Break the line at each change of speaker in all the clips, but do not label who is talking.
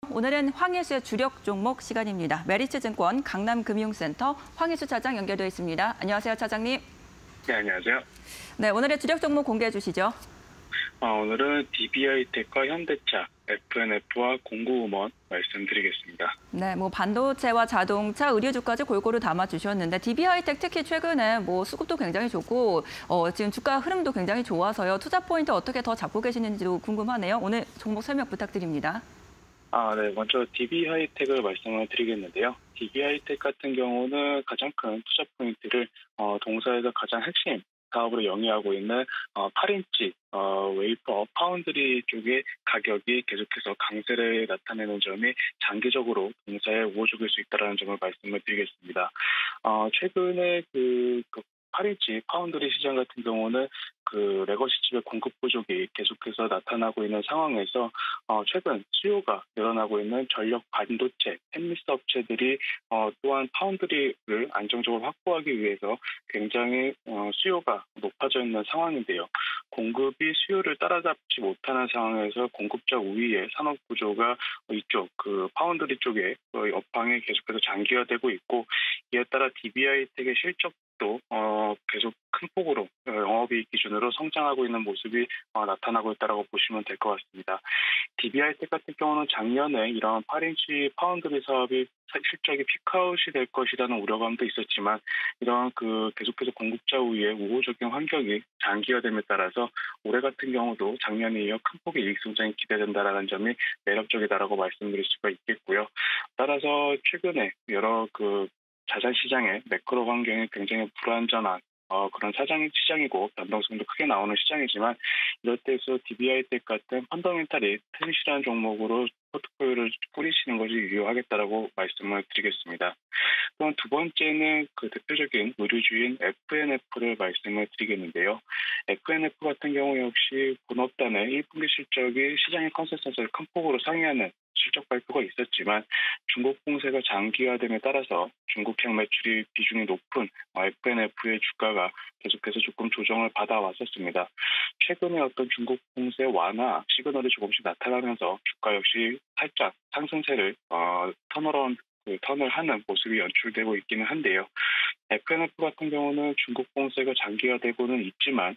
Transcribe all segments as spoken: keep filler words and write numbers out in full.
오늘은 황혜수의 주력 종목 시간입니다. 메리츠증권 강남금융센터 황혜수 차장 연결되어 있습니다. 안녕하세요, 차장님.
네, 안녕하세요.
네, 오늘의 주력 종목 공개해 주시죠.
어, 오늘은 디비아이텍과 현대차, 에프엔에프와 공구음원 말씀드리겠습니다.
네, 뭐 반도체와 자동차, 의류주까지 골고루 담아주셨는데 디비아이텍 특히 최근에 뭐 수급도 굉장히 좋고 어, 지금 주가 흐름도 굉장히 좋아서요. 투자 포인트 어떻게 더 잡고 계시는지도 궁금하네요. 오늘 종목 설명 부탁드립니다.
아, 네. 먼저 디비하이텍을 말씀을 드리겠는데요. 디비하이텍 같은 경우는 가장 큰 투자 포인트를 어, 동사에서 가장 핵심 사업으로 영위하고 있는 어, 팔 인치 어, 웨이퍼 파운드리 쪽의 가격이 계속해서 강세를 나타내는 점이 장기적으로 동사에 우호적일 수 있다는 점을 말씀을 드리겠습니다. 어, 최근에 그, 그 팔 인치 파운드리 시장 같은 경우는 그 레거시 칩의 공급 부족이 계속해서 나타나고 있는 상황에서 어, 최근 수요가 늘어나고 있는 전력 반도체, 팹리스 업체들이 어, 또한 파운드리를 안정적으로 확보하기 위해서 굉장히 어, 수요가 높아져 있는 상황인데요. 공급이 수요를 따라잡지 못하는 상황에서 공급자 우위의 산업 구조가 이쪽 그 파운드리 쪽에 업황이 계속해서 장기화되고 있고 이에 따라 디비아이텍의 실적 또 어, 계속 큰 폭으로 영업이익 기준으로 성장하고 있는 모습이 어, 나타나고 있다고 보시면 될 것 같습니다. 디비아이텍 같은 경우는 작년에 이런 팔 인치 파운드리 사업이 실적이 피크아웃이 될 것이라는 우려감도 있었지만 이런 그 계속해서 공급자 우위의 우호적인 환경이 장기화됨에 따라서 올해 같은 경우도 작년에 이어 큰 폭의 이익 성장이 기대된다는 점이 매력적이다라고 말씀드릴 수가 있겠고요. 따라서 최근에 여러 그 자산 시장의 매크로 환경이 굉장히 불안전한 어, 그런 사장 시장이고 변동성도 크게 나오는 시장이지만 이럴 때에서 디비아이텍 같은 펀더멘탈이 튼실한 종목으로 포트폴리오를 꾸리시는 것이 유효하겠다라고 말씀을 드리겠습니다. 또한 두 번째는 그 대표적인 의류주인 에프엔에프를 말씀을 드리겠는데요. 에프엔에프 같은 경우 역시 본업단의 일 분기 실적이 시장의 컨센서스를 큰 폭으로 상회하는 실적 발표가 있었지만 중국 공세가 장기화됨에 따라서 중국향 매출이 비중이 높은 에프엔에프의 주가가 계속해서 조금 조정을 받아왔었습니다. 최근에 어떤 중국 공세 완화 시그널이 조금씩 나타나면서 주가 역시 살짝 상승세를 어, 턴어라운드 그 턴을 하는 모습이 연출되고 있기는 한데요. 에프엔에프 같은 경우는 중국 공세가 장기화되고는 있지만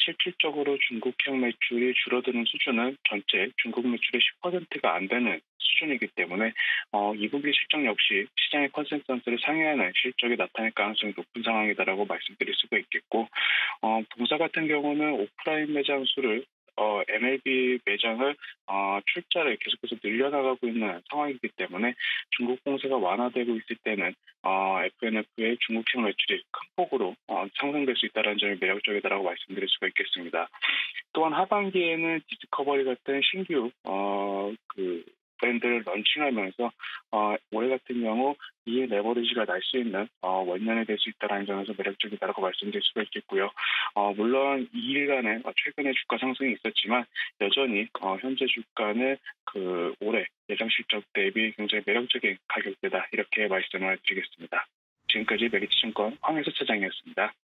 실질적으로 중국향 매출이 줄어드는 수준은 전체 중국 매출의 십 퍼센트가 안 되는 수준이기 때문에 어, 이 분기 실적 역시 시장의 컨센서스를 상회하는 실적이 나타날 가능성이 높은 상황이다라고 말씀드릴 수가 있겠고 어, 동사 같은 경우는 오프라인 매장 수를 어, 엠엘비 매장을 어, 출자를 계속해서 늘려나가고 있는 상황이기 때문에 중국 공세가 완화되고 있을 때는 어, 에프엔에프의 중국향 매출이 큰 폭으로 어, 상승될 수 있다는 점이 매력적이다라고 말씀드릴 수가 있겠습니다. 또한 하반기에는 디스커버리 같은 신규 어, 그 브랜드를 런칭하면서 어, 올해 같은 경우 이에 레버리지가 날 수 있는 어, 원년이 될 수 있다는 점에서 매력적이다라고 말씀드릴 수가 있겠고요. 어, 물론 이 일간에 최근에 주가 상승이 있었지만 여전히 어, 현재 주가는 그 올해 예상 실적 대비 굉장히 매력적인 가격대다 이렇게 말씀을 드리겠습니다. 지금까지 메리츠증권 황혜수 차장이었습니다.